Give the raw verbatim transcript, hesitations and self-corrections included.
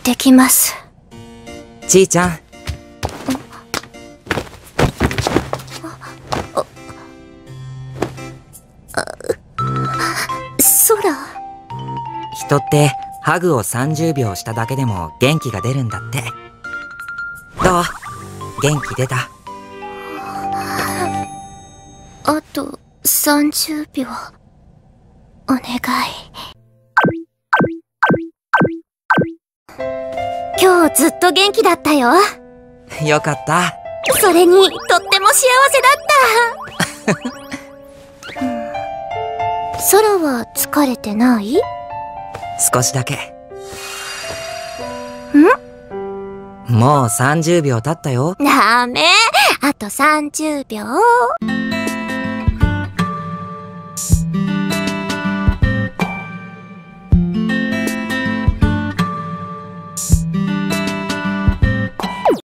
ってきます。 ちーちゃん。 空。 人ってハグをさんじゅうびょうしただけでも元気が出るんだって。どう？元気出た？ あとさんじゅうびょうお願い。今日ずっと元気だったよ。 よかった。 それにとっても幸せだった。空は疲れてない？ 少しだけ。 ん？ もうさんじゅうびょう経ったよ。 ダメ。あとさんじゅうびょう。